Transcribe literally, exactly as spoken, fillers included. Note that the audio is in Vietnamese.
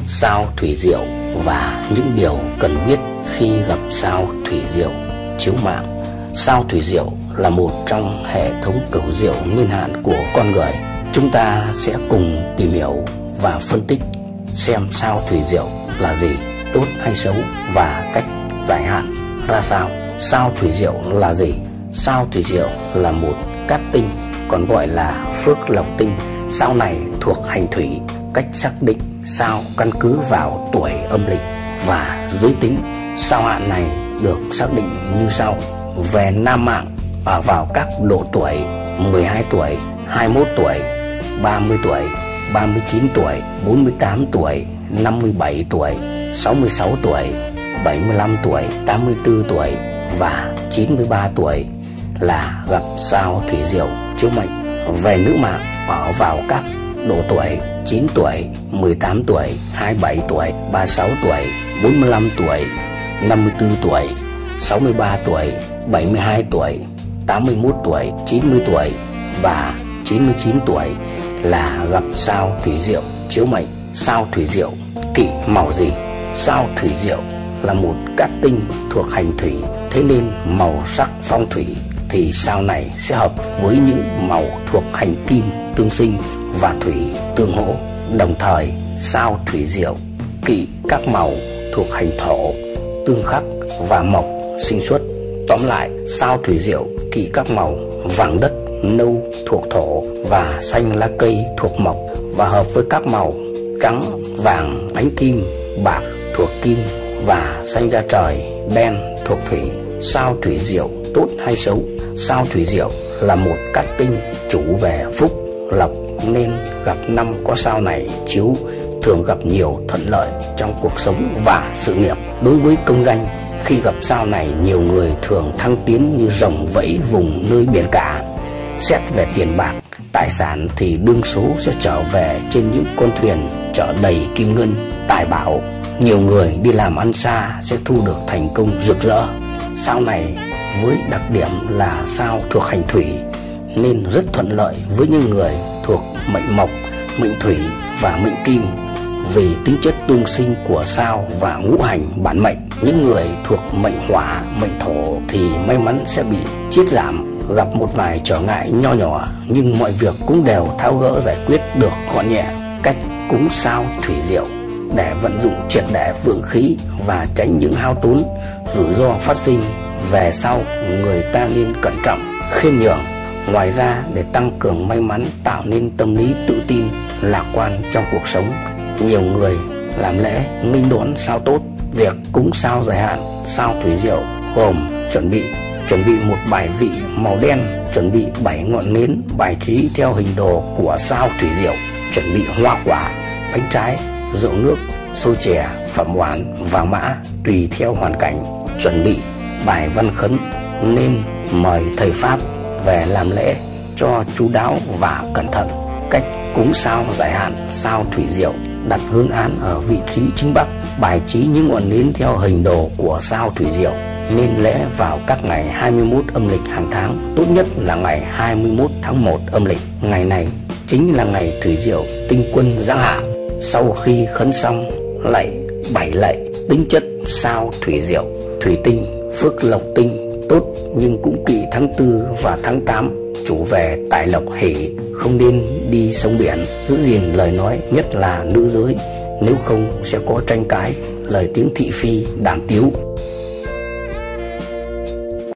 sao thủy diệu và những điều cần biết khi gặp sao thủy diệu chiếu mạng. Sao thủy diệu là một trong hệ thống cửu diệu niên hạn của con người. Chúng ta sẽ cùng tìm hiểu và phân tích xem sao thủy diệu là gì, tốt hay xấu và cách giải hạn ra sao. Sao thủy diệu là gì? Sao thủy diệu là một cát tinh, còn gọi là phước lộc tinh. Sao này thuộc hành thủy. Cách xác định sao căn cứ vào tuổi âm lịch và giới tính. Sao hạn này được xác định như sau. Về nam mạng, ở vào các độ tuổi mười hai tuổi, hai mươi mốt tuổi, ba mươi tuổi, ba mươi chín tuổi, bốn mươi tám tuổi, năm mươi bảy tuổi, sáu mươi sáu tuổi, bảy mươi lăm tuổi, tám mươi tư tuổi và chín mươi ba tuổi là gặp sao thủy diệu chiếu mệnh. Về nữ mạng, ở vào các độ tuổi chín tuổi, mười tám tuổi, hai mươi bảy tuổi, ba mươi sáu tuổi, bốn mươi lăm tuổi, năm mươi tư tuổi, sáu mươi ba tuổi, bảy mươi hai tuổi, tám mươi mốt tuổi, chín mươi tuổi và chín mươi chín tuổi là gặp sao thủy diệu chiếu mệnh. Sao thủy diệu kỵ màu gì? Sao thủy diệu là một cát tinh thuộc hành thủy, thế nên màu sắc phong thủy thì sao này sẽ hợp với những màu thuộc hành kim tương sinh và thủy tương hỗ. Đồng thời sao thủy diệu kỵ các màu thuộc hành thổ tương khắc và mộc sinh xuất. Tóm lại, sao thủy diệu kỵ các màu vàng đất, nâu thuộc thổ và xanh lá cây thuộc mộc, và hợp với các màu trắng, vàng, ánh kim, bạc thuộc kim và xanh da trời, đen thuộc thủy. Sao thủy diệu tốt hay xấu? Sao thủy diệu là một cát tinh chủ về phúc lộc, nên gặp năm có sao này chiếu thường gặp nhiều thuận lợi trong cuộc sống và sự nghiệp. Đối với công danh, khi gặp sao này, nhiều người thường thăng tiến như rồng vẫy vùng nơi biển cả. Xét về tiền bạc, tài sản thì đương số sẽ trở về trên những con thuyền chở đầy kim ngân, tài bảo. Nhiều người đi làm ăn xa sẽ thu được thành công rực rỡ. Sao này với đặc điểm là sao thuộc hành thủy nên rất thuận lợi với những người thuộc mệnh mộc, mệnh thủy và mệnh kim. Vì tính chất tương sinh của sao và ngũ hành bản mệnh, những người thuộc mệnh hỏa, mệnh thổ thì may mắn sẽ bị chiết giảm, gặp một vài trở ngại nho nhỏ, nhưng mọi việc cũng đều tháo gỡ giải quyết được gọn nhẹ. Cách cúng sao thủy diệu để vận dụng triệt để vượng khí và tránh những hao tốn, rủi ro phát sinh về sau, người ta nên cẩn trọng, khiêm nhường. Ngoài ra, để tăng cường may mắn, tạo nên tâm lý tự tin, lạc quan trong cuộc sống, nhiều người làm lễ nghênh đón sao tốt. Việc cúng sao giải hạn sao thủy diệu gồm chuẩn bị chuẩn bị một bài vị màu đen, chuẩn bị bảy ngọn nến bài trí theo hình đồ của sao thủy diệu, chuẩn bị hoa quả, bánh trái, rượu nước, xôi chè, phẩm oán, vàng mã tùy theo hoàn cảnh, chuẩn bị bài văn khấn, nên mời thầy pháp về làm lễ cho chú đáo và cẩn thận. Cách cúng sao giải hạn sao thủy diệu: đặt hương án ở vị trí chính bắc, bài trí những ngọn nến theo hình đồ của sao thủy diệu. Nên lễ vào các ngày hai mươi mốt âm lịch hàng tháng, tốt nhất là ngày hai mươi mốt tháng một âm lịch. Ngày này chính là ngày thủy diệu tinh quân giáng hạ. Sau khi khấn xong, lạy bảy lạy. Tính chất sao thủy diệu: thủy tinh, phước lộc tinh, tốt nhưng cũng kỵ tháng tư và tháng tám, chủ về tài lộc hỷ, không nên đi sông biển, giữ gìn lời nói, nhất là nữ giới, nếu không sẽ có tranh cãi, lời tiếng thị phi, đàm tiếu.